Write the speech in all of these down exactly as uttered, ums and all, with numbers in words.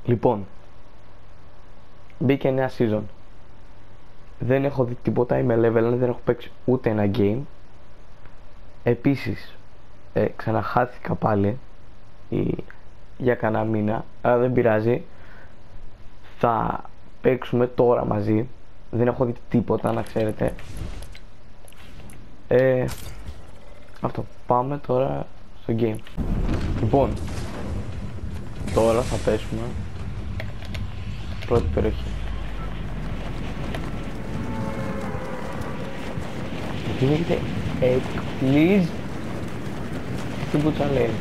Λοιπόν, μπήκε νέα season. Δεν έχω δει τίποτα, είμαι level, δεν έχω παίξει ούτε ένα game. Επίσης, ε, ξαναχάθηκα πάλι η, για κανένα μήνα, αλλά δεν πειράζει. Θα παίξουμε τώρα μαζί. Δεν έχω δει τίποτα, να ξέρετε. Ε, αυτό, πάμε τώρα στο game. Λοιπόν, τώρα θα πέσουμε πρώτη περιοχή. Γιατί λέγεται εκπλής στην Μπουτσαλένη.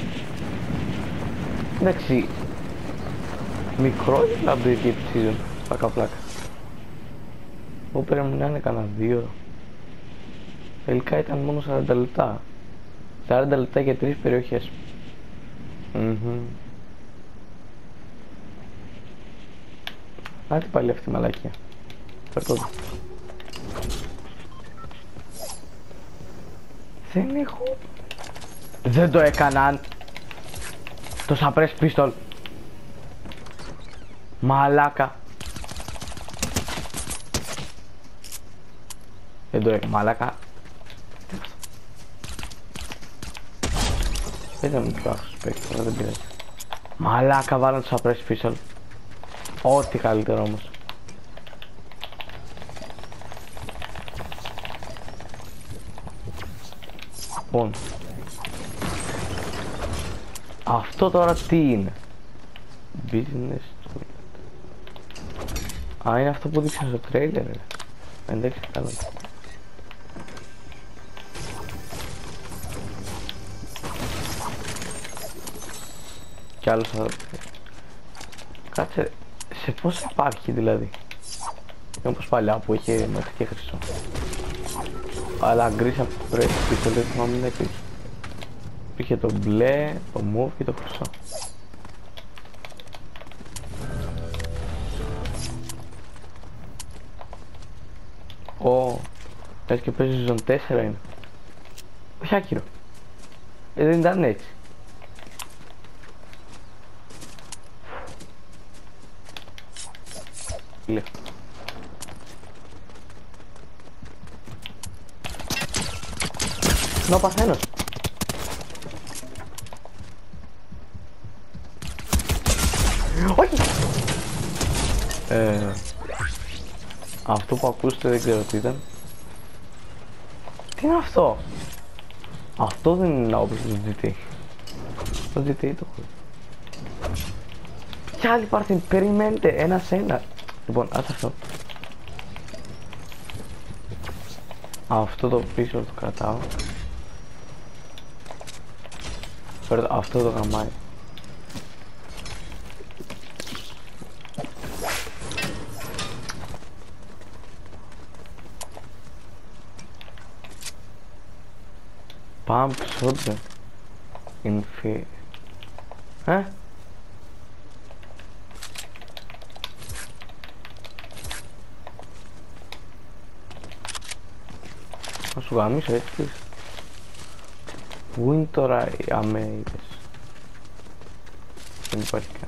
Εντάξει, μικρό είναι να μπει και season, πλάκα πλάκα. Εγώ πρέπει να είναι κανένα δύο. Τελικά ήταν μόνο σαράντα λεπτά. σαράντα λεπτά για τρεις περιοχές. Mm-hmm. Άντε πάλι αυτή η μαλακία. Φέρτω το. Δεν έχω... Δεν το έκαναν. Το suppress pistol. Μαλάκα. Δεν το έκανα. Μαλάκα. Δεν ήταν πιο άχος παίκτης, αλλά δεν πειράζει. Μαλάκα, βάλαν το suppress pistol. Ό,τι καλύτερο όμως. Λοιπόν, αυτό τώρα τι είναι? Business toilet. Α, είναι αυτό που δείξαν στο τρέιλερ. Εντάξει, καλά. Κι άλλος θα... Κάτσε, σε πώς υπάρχει δηλαδή? Είναι όπως παλιά που είχε μέχρι και χρυσό. Αλλά γκρι suppress pistol δεν θυμάμαι να υπήρχε. Υπήρχε το μπλε, το move και το χρυσό. Ω, έτσι και παίζει ζων τέσσερα είναι. Όχι άκυρο. Ε, δεν ήταν έτσι. Λέω. Να παθαίνω. Όχι! Ε, αυτό που ακούσετε δεν ξέρω τι ήταν. Τι είναι αυτό? Αυτό δεν είναι όπως το τζι τι έι. Το τζι τι έι το έχω. Κι άλλη πάρτι, περιμένετε ένα σε ένα. Λοιπόν, ας αυτό. Αυτό το πίσω το κρατάω. Αυτό το γαμάει. Pump shotgun. Infi... Ε? Θα σου γαμίσω έτσι. Πού είναι τώρα οι αμέιδες? Δεν υπάρχει καν.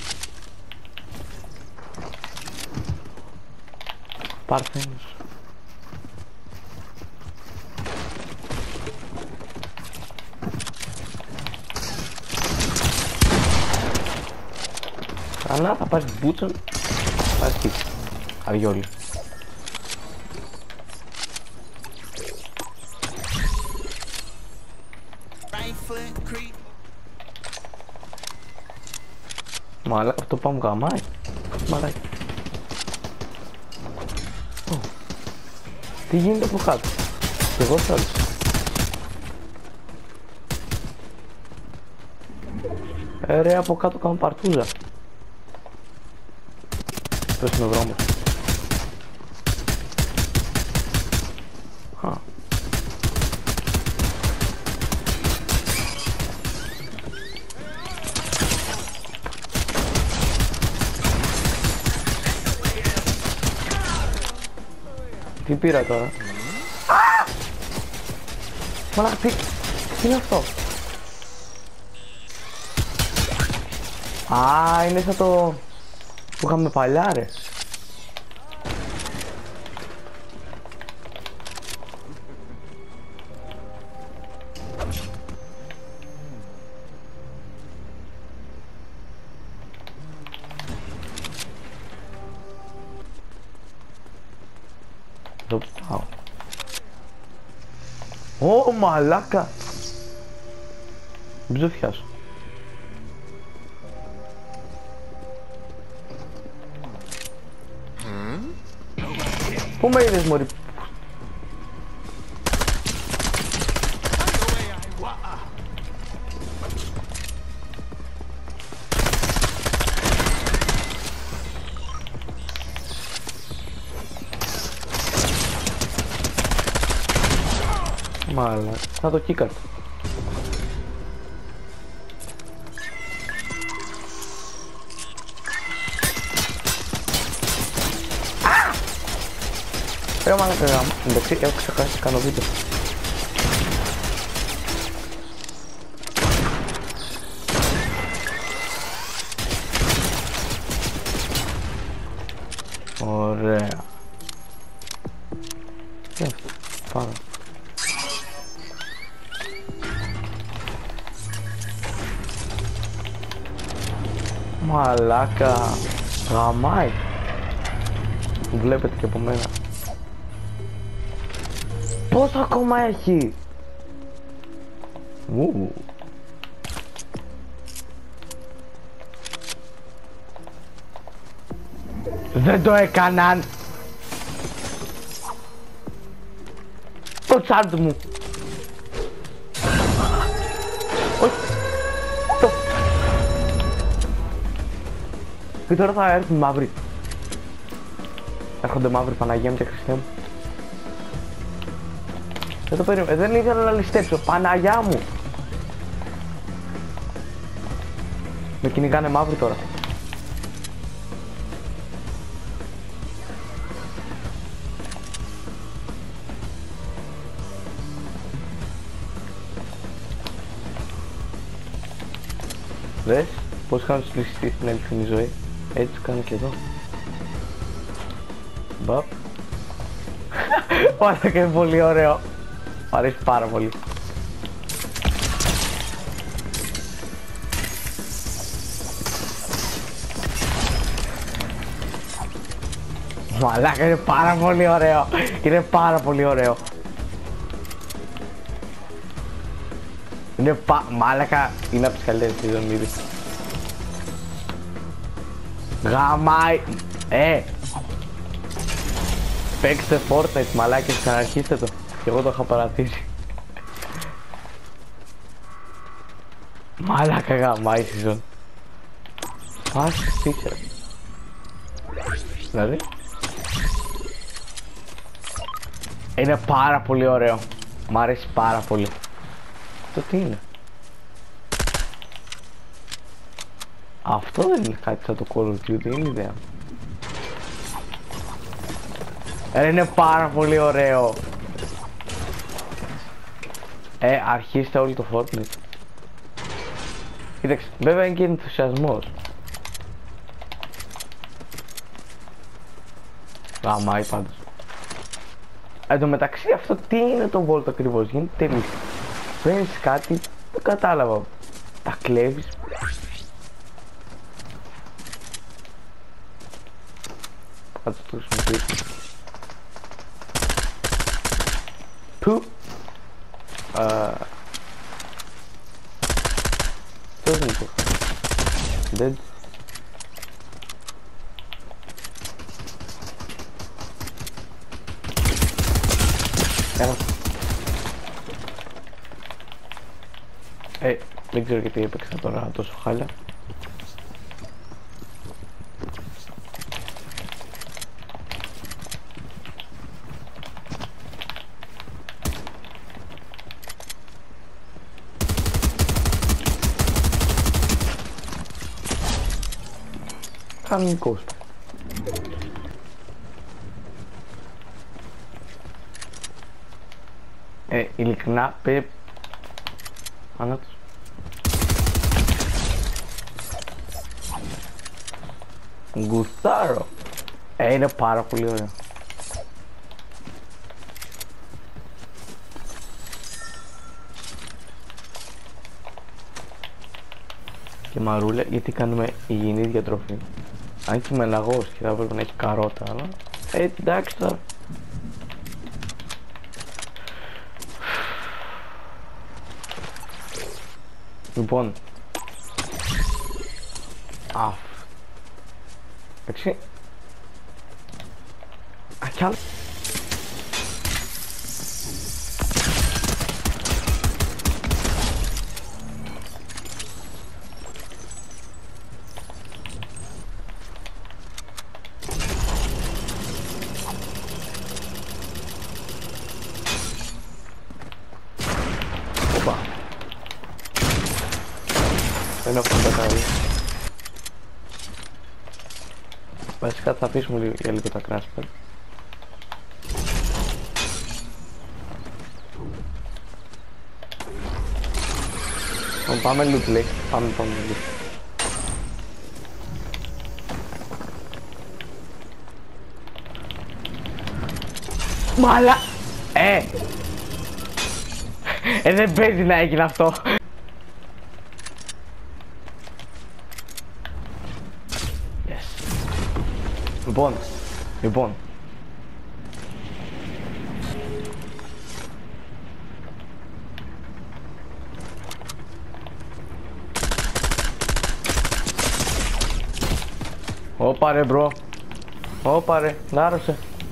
Παρθένος. Καλά, θα πάρεις μπούτσον. Θα πάρεις τι? Αριόλι. Μαλάκα, αυτό πάμε γαμάει. Μαλάκα. Oh. Τι γίνεται από κάτω? Και εγώ θέλω. Ε, ρε, από κάτω κάνω παρτούζα. Πες είναι ο δρόμος. Α. Τι πήρα τώρα? Μαλάκα, τι... τι είναι αυτό? Α, είναι σαν το που είχαμε παλιά, ρε. Εδώ πάω. Ω, μαλάκα. Μην ψοφιάσω. Πού με είδες, μωρή? Μάλα, θα το κίκατε. Ρε μάλακα γάμο, εντάξει, έχω ξεχάσει κάνω βίντεο. Ωραία. Τι είναι αυτό, πάρα. Μαλάκα, γαμάει. Βλέπετε και από μένα. Πόσο ακόμα έχει? Ου. Δεν το έκαναν. Το τσάρτ μου. Όχι. Το. Και τώρα θα έρθουν μαύροι. Έρχονται μαύροι, Παναγία μου και Χριστέ μου. Δεν το περίμενα, δεν ήθελα να ληστέψω, Παναγιά μου. Με κυνηγάνε μαύροι τώρα. Δες πως κάνω τους ληστείς στην αληθινή ζωή. Έτσι τους κάνω και εδώ. Μπαπ. Πάρα και είναι πολύ ωραίο. Μ' αρέσει πάρα πολύ. Μαλάκα, είναι πάρα πολύ ωραίο. Είναι πάρα πολύ ωραίο. Είναι πα... Μαλάκα, είναι από τις καλύτερες σεζόν ήδη. Γαμάει. Ε! Παίξτε Fortnite, μαλάκες, ξαναρχίστε το. Και εγώ το είχα παρατήσει. Μαλάκα, γαμάει σεζόν. Φάση στήξε. Δηλαδή είναι πάρα πολύ ωραίο. Μ' αρέσει πάρα πολύ. Το τι είναι? Αυτό δεν είναι κάτι σαν το Call of Duty, είναι ιδέα. Ε, είναι πάρα πολύ ωραίο. Ε, αρχίστε όλοι το Fortnite. Κοίταξε, βέβαια είναι και ενθουσιασμός. Γαμάει πάντως. Εν τω μεταξύ αυτό τι είναι το Volt ακριβώς? Γίνεται τελείως. Παίρνεις κάτι, δεν κατάλαβα. Τα κλέβεις. Κάτσε το χρησιμοποιήσω. Πού? Πώς είναι το? Dead. Έλα. Ε, δεν ξέρω γιατί έπαιξα τώρα τόσο χάλια. Κανονικός. Ε, ειλικρινά, πέ... Ανάτος. Γκουστάρω. Ε, είναι πάρα πολύ ωραίο. Και μαρούλα, γιατί κάνουμε υγιεινή διατροφή. Αν και είμαι λαγός και θα πρέπει να έχει καρότα, αλλά... Ε, εντάξει τώρα. Λοιπόν. Αφ. Εντάξει. Α, κι άλλο. Οπα. Δεν έχω πετάει. Βασικά θα αφήσουμε λίγο, για λίγο τα κράσπερ. Πάμε loot lake, πάμε πάμε loot. Μαλα... Ε! Ε, δεν παίζει να έγινε αυτό. Yes. Λοιπόν, λοιπόν. Όπα ρε μπρο. Όπα ρε, λάρωσε.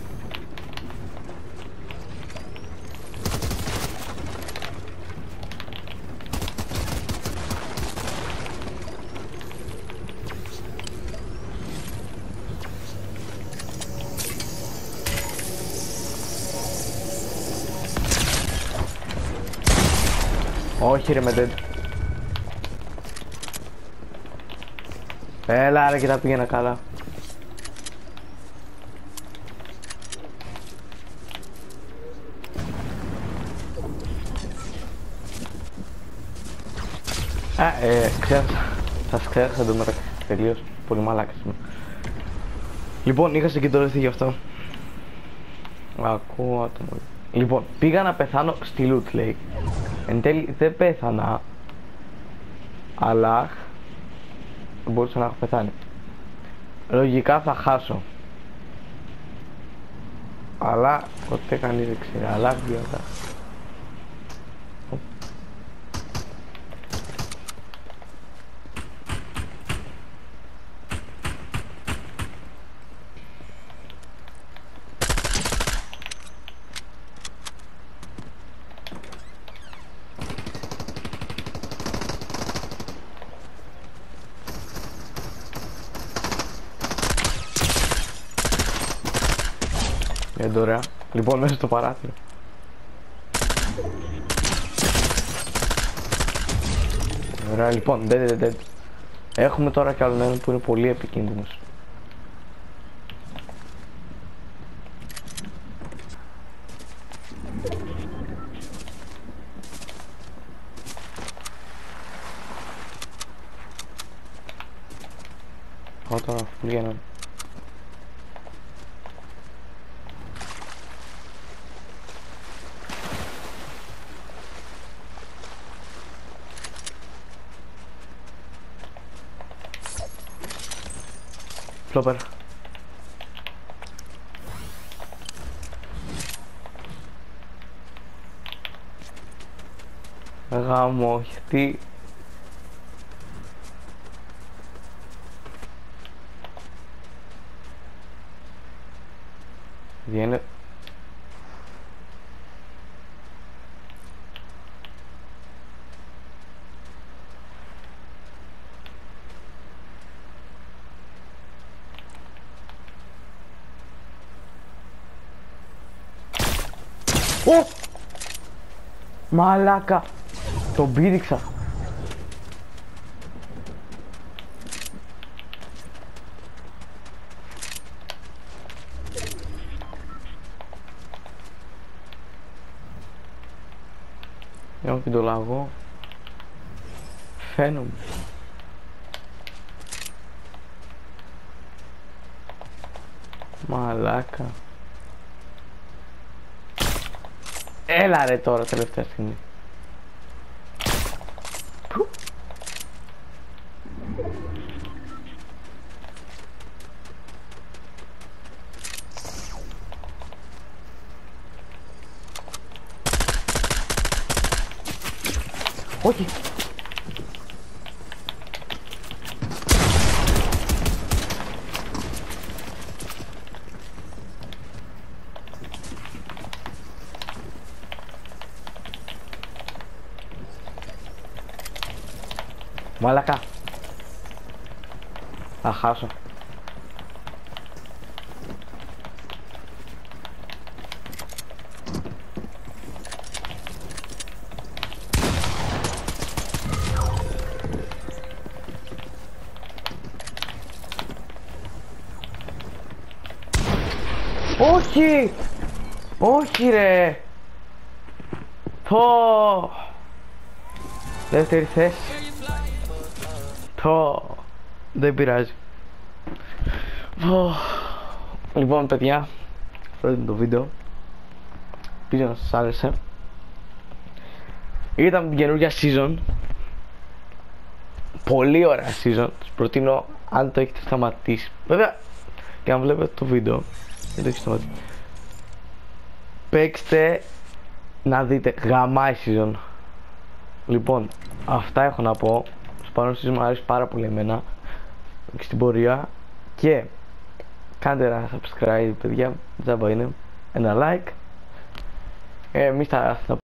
Όχι ρε με dead. Έλα ρε και τα πήγαινα καλά. Α, ε, ξέχασα. Σας ξέχασα το μεταξύ τελείως. Πολύ μαλάκας είμαι. Λοιπόν, είχα συγκεντρωθεί γι' αυτό. Ακούω άτομο. Λοιπόν, πήγα να πεθάνω στη loot lake. Εν τέλει δεν πέθανα. Αλλά μπορούσα να έχω πεθάνει. Λογικά θα χάσω. Αλλά ποτέ κανείς δεν ξέρει. Αλλά βιώτα. Ε, ωραία. Λοιπόν, μέσα στο παράθυρο. Ωραία, λοιπόν, dead, dead, dead. Έχουμε τώρα κι άλλον έναν που είναι πολύ επικίνδυνος. Πάω τώρα αφού βγαίνω. Flopper. Γάμο, γιατί... Βγαίνε... Ω! Μαλάκα! Τον πήδηξα! Έχω και το λαγό. Φαίνομαι. Μαλάκα. Έλα ρε τώρα τελευταία στιγμή. Που. Όχι. Μαλάκα. Θα χάσω. Όχι! Όχι ρε! Το! Δεύτερη θέση. Το! Δεν πειράζει. Λοιπόν παιδιά, αυτό ήταν το βίντεο. Ελπίζω να σας άρεσε. Ήταν την καινούργια season. Πολύ ωραία season. Σας προτείνω, αν το έχετε σταματήσει, βέβαια και αν βλέπετε το βίντεο δεν το έχετε σταματήσει, παίξτε να δείτε, γαμάει season. Λοιπόν, αυτά έχω να πω. Σπάνω season μου αρέσει πάρα πολύ εμένα και στην πορεία. Και κάντε ένα subscribe παιδιά, τζάμπα είναι, ένα like. Εμείς θα